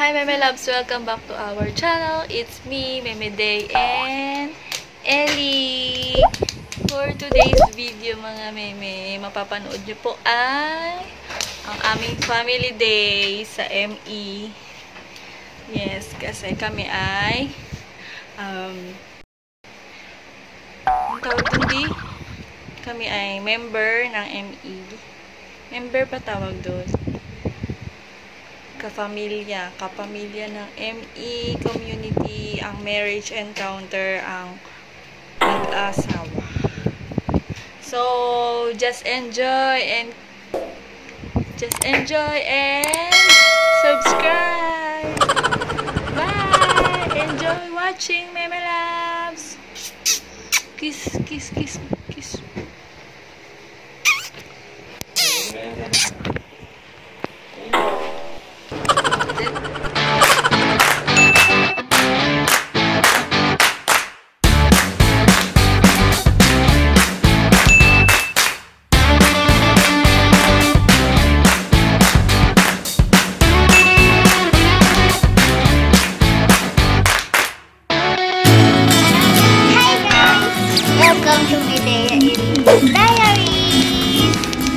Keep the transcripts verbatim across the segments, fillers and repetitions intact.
Hi Meme Loves! Welcome back to our channel. It's me, Meme Day, and Ellie. For today's video mga Meme, mapapanood nyo po ay ang aming family day sa M E. Yes, kasi kami ay um, ang tawag dun di? Kami ay member ng M E. Member pa tawag doon. Kapamilya, kapamilya ng M E community, ang marriage encounter, ang mag-asawa. So, just enjoy and just enjoy and subscribe. Bye! Enjoy watching, Meme Loves! Kiss, kiss, kiss, kiss. Welcome to Medea Ellie Diaries!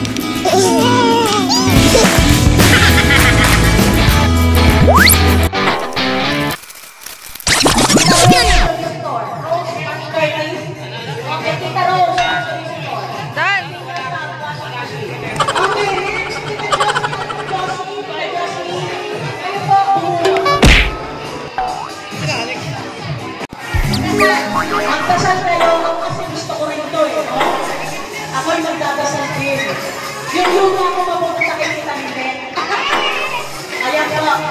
Magdasal kayo kasi gusto ko rin ito eh. Ako'y magdadasal din. Yung yung ako mapupunta kay kita hindi. Ayan ka lang.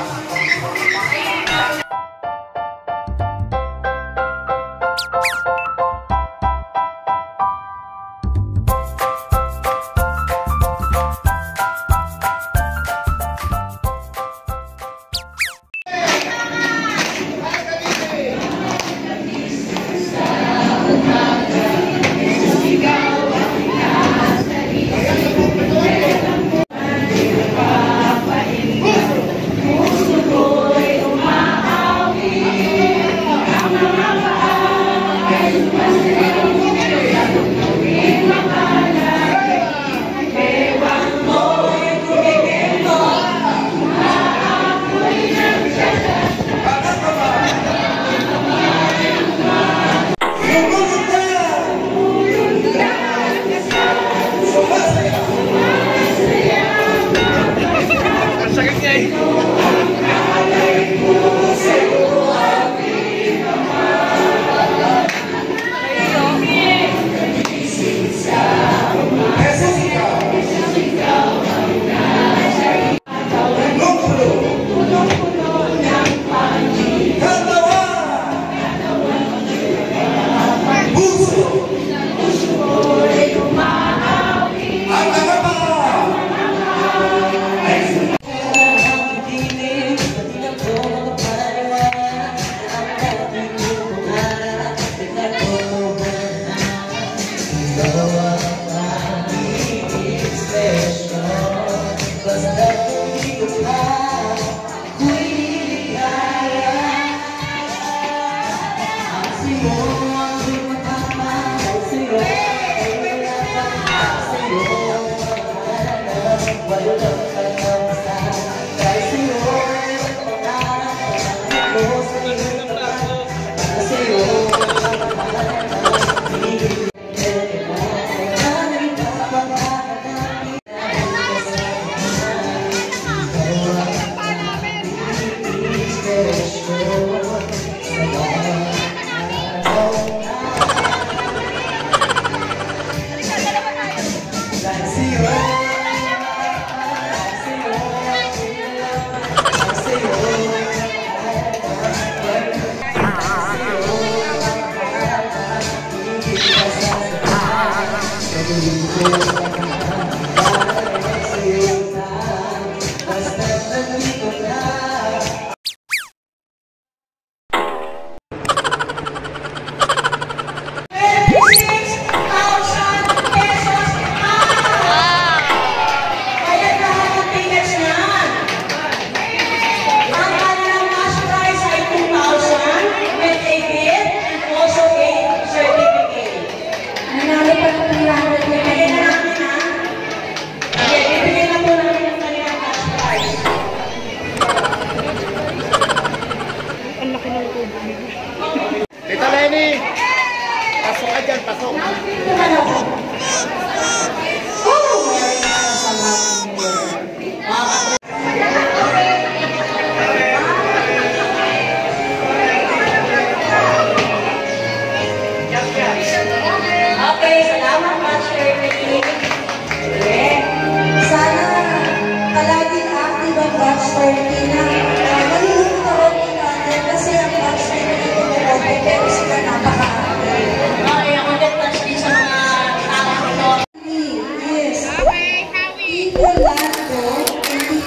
Ang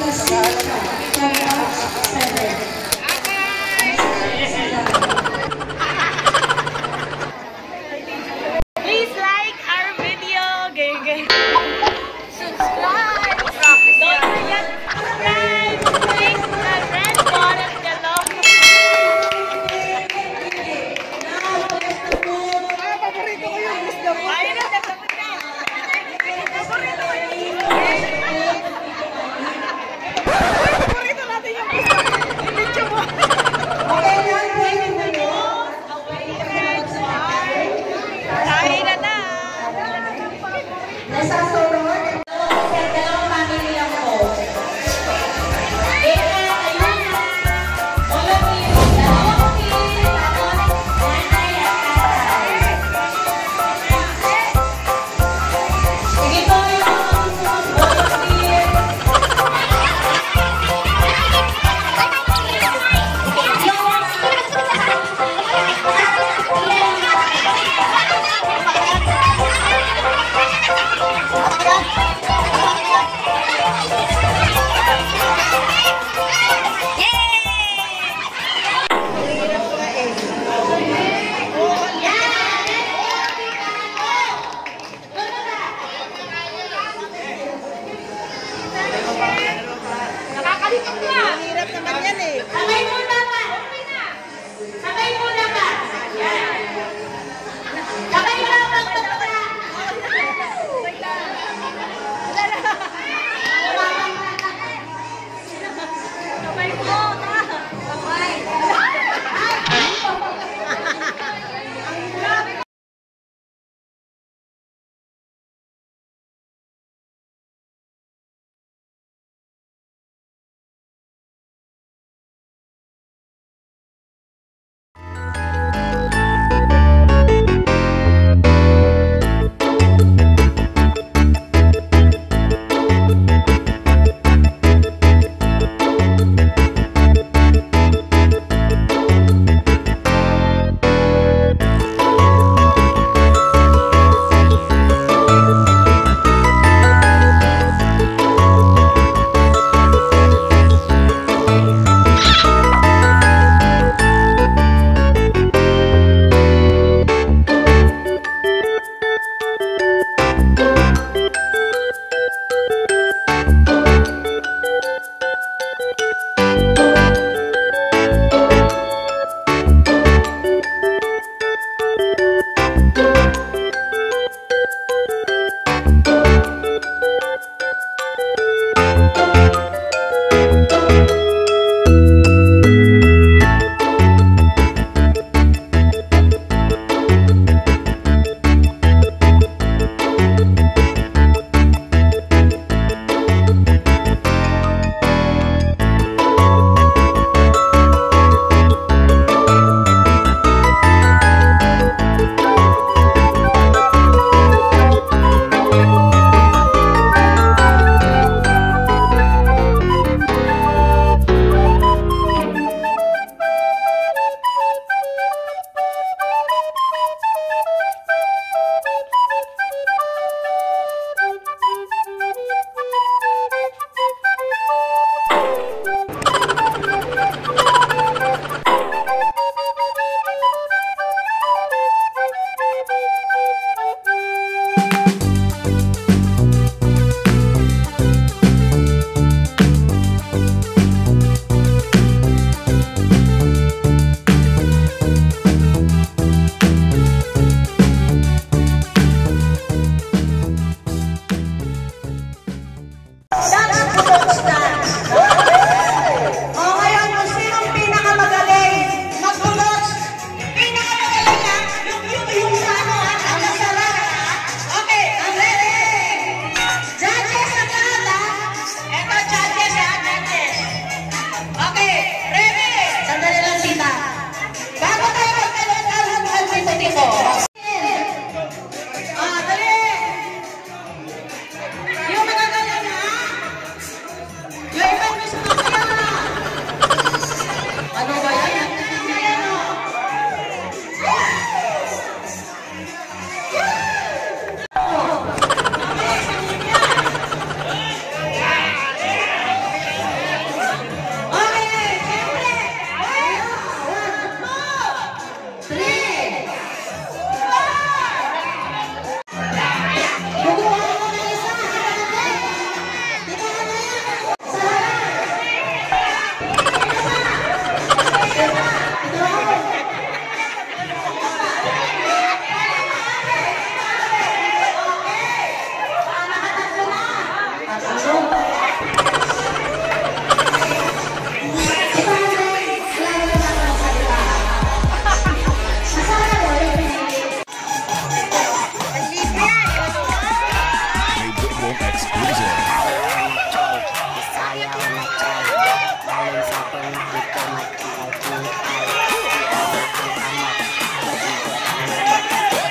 Please like our video. Gay, gay. Subscribe. Don't forget to subscribe. Click the red button below. Ayun na, nagtapos na. Paborito ko yung Paborito natin yung video mo. Kain na na. Nasa sunod, dalawang family lang po. Eh, ayun na. Wala po yung dalawang kids, tapos nanay at tatay. Sige po yung mga volunteer. Nakakalimutan na. Hirap naman yan eh. Sabay muna ba? Sabay muna ba? Yan. Sabay muna ba? Sabay po. sayaw na chay. Galing sa tunog dito matikay-tikay. Iabot ang kamot, iikot ang lumot.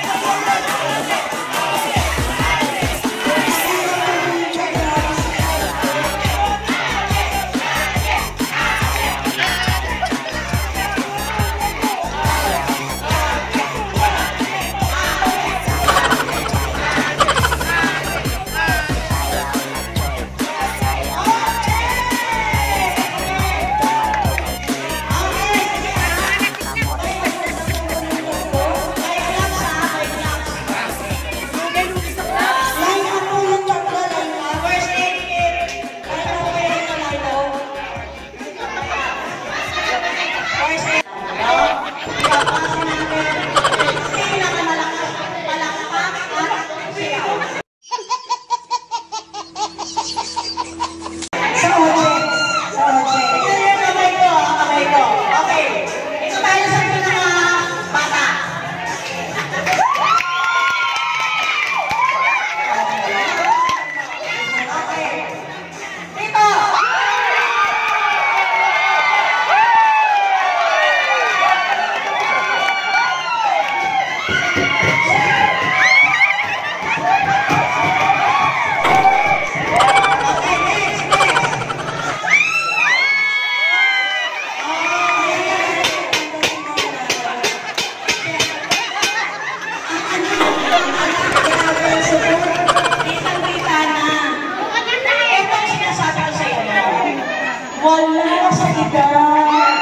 Wala sa edad.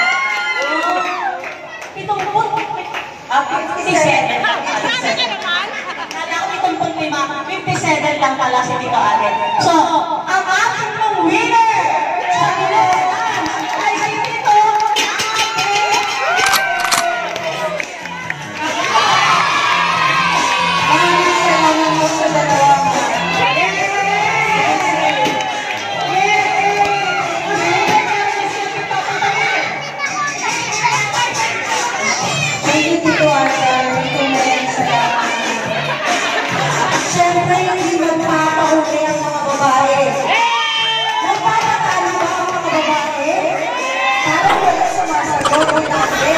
Pitong put. Ah, fifty-seven. Kala ko pitong put ni Mama. fifty-seven lang pala si Tito Allen. So, ang ating pong winner sa Pilipinas ay si Tito Allen. Maraming salamat po sa dalawang siyempre, hindi magpapahuli ang mga babae. Magpapatalo ba ang mga babae? Parang wala sumasagot ng tabi.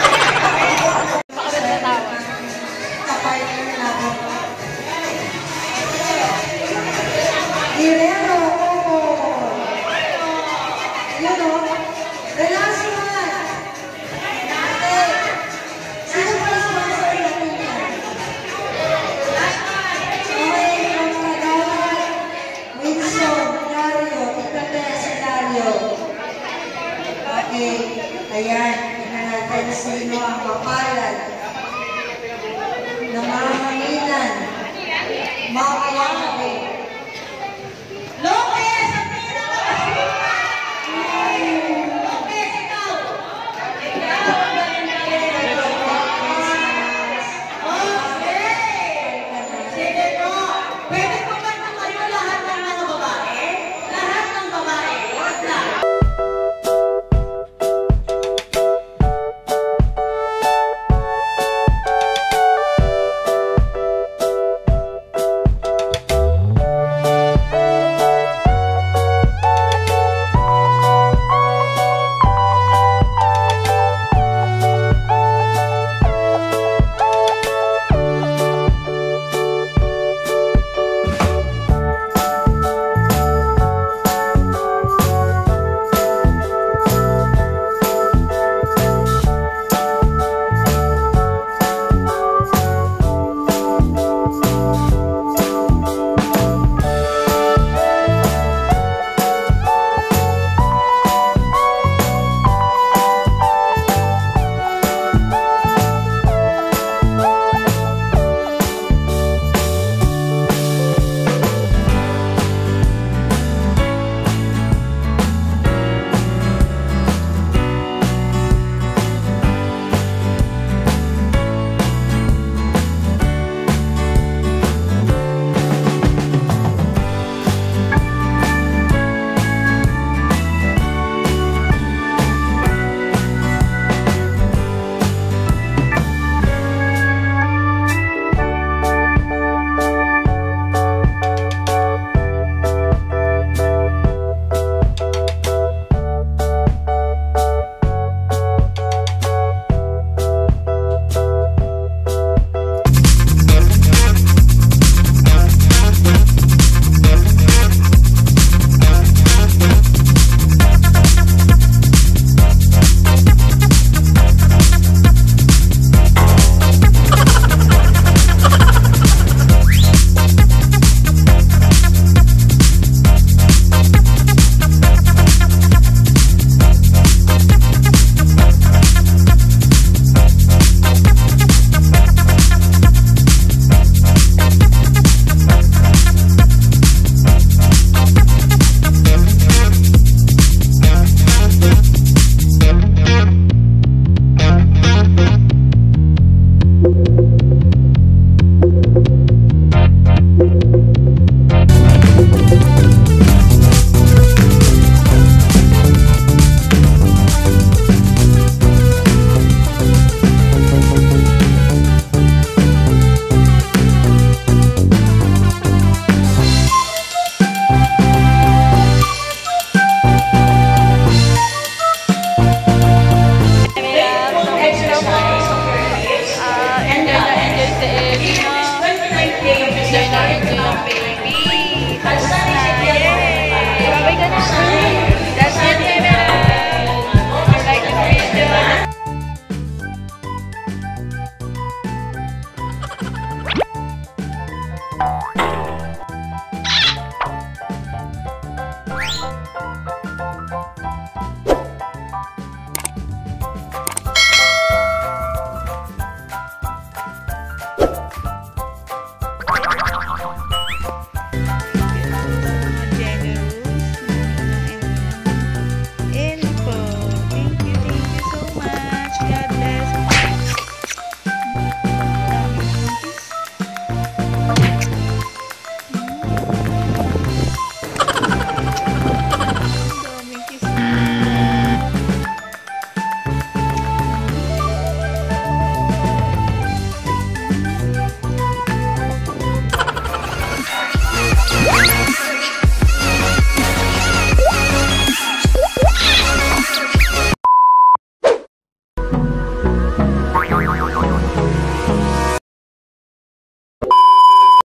Kapalit na ako. Ireno, yun o. Relasyon. Okay. Sino pa yung sponsor natin yan? Okay, ayan, tingnan natin sino ang kapalan.